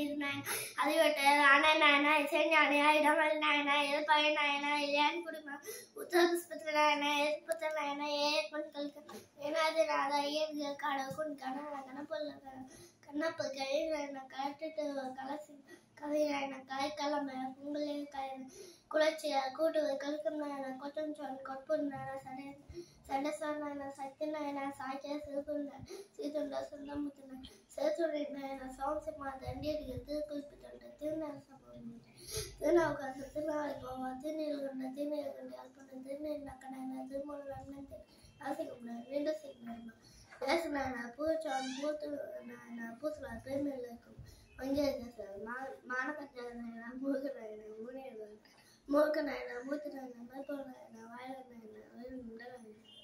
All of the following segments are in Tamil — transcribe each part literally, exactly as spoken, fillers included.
நாயனா அதிவட்ட அண்ணா நாயனா இசை நாயனா இடமல் நாயனா எதிர்ப்பகை நாயனா இளையான் குடிமா உத்தர புஷ்பத்திர நாயனா எதிர்ப்புத்த நாயனா ஏற்பண்களுக்கு ஏனாது நாதா ஐயர்கள் கடவுள் கண கணப்பொல்ல கண்ணப்பு கழி நாயனா கலட்டுட்டு கலசி கதை நாயனா கலைக்கிழமை பொங்கலே கலை குளச்சியா கூட்டுவது கழுக்கம் நாயனா கொட்டம் சொல் கொட்புன் நாயனா சடை சண்டசார் நாயனா சக்தி நாயனா சாய்க்கிய சிறுபுண்ட சீதுண்ட சுந்தமுத்துன சேத்துரை நாயனா சோம்சமா தண்டியடிகள் திருக்குறிப்பிட்ட திருநாள் சம்பவம் திருநாவுக்காசு திருநாளை போவா திருநீலகண்ட திருநீலகண்ட அல்பன திருநீர் நக்கநாயனா திருமூல நன்னன் ஆசிகம்னா ரெண்டு சிக்னா பேசு நாயனா பூச்சான் பூத்து நாயனா பூசலா பெருமையில் இருக்கும் வங்கிய மானகஞ்ச நாயனா முருக நாயனா முனியர்கள் மூர்க்க நாயனா மூர்த்தி நாயனா மேற்போர் நாயனா வாயலர் நாயனா வேறு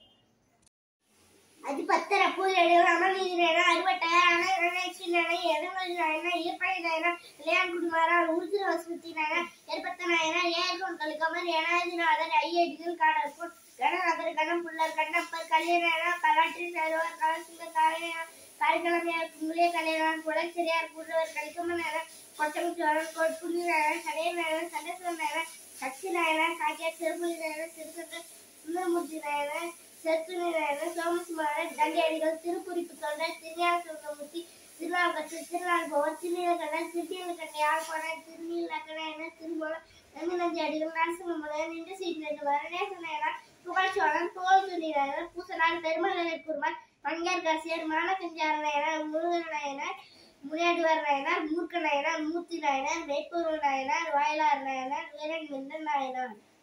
அதிபத்திர பூரடிகள் அமர்நீதி நாயனா அறுபட்டாய அணை நாயனா எடமல் நாயனா ஈர்ப்படை நாயனா இளையான் குடிமாரா உருத்திர வசுமதி நாயனா ஏற்பத்த நாயனா ஏர்கோன் கழுக்கமர் ஏனாதிநாதர் ஐயடிகள் காடற்போன் கணநாதர் கணம் புள்ளர் கண்ணப்பர் கல்யாணா கலாற்றி சேருவர் கலசிங்க காரையா காரைக்கிழமையார் குங்குளிய கல்யாணம் குலச்சிரியார் கூடுவர் கலிக்கம்மன் நாயனா கொட்டம் சோழன் கொட்புலி நாயனா சடைய நாயனா சண்டேஸ்வரன் நாயனா சக்தி நாயனா சாக்கியா திருப்புலி நாயனா திருக்கண்ட சுந்தரமூர்த்தி நாயனா செத்துணி நாயனா சோமசுமாரன் தண்டியடிகள் திருக்குறிப்பு தொண்டர் திருஞான சுந்தரமூர்த்தி திருநாவுக்கரசு திருநாள் போவர் திருநீலகண்டன் திருநீலகண்ட யாழ்ப்பாணன் திருநீலகண்ட திருமூலம் நந்தி அடிகள் நரசிம்மன் நின்று சீட்டு வரநேச நாயனா புகழ்ச்சோழன் புகழ் துணி நாயனா பூசலால் பெருமலை கூறுவார் பங்கேற் கசியர் மானகஞ்சார நாயனார் முருகன் நாயனார் முனியாடுவார் நாயனார் மூர்க்க நாயனார் மூர்த்தி நாயனார் மெய்ப்பொருள் நாயனார் வாயிலார் நாயனார் வீரன் வெந்தன் நாயனார்.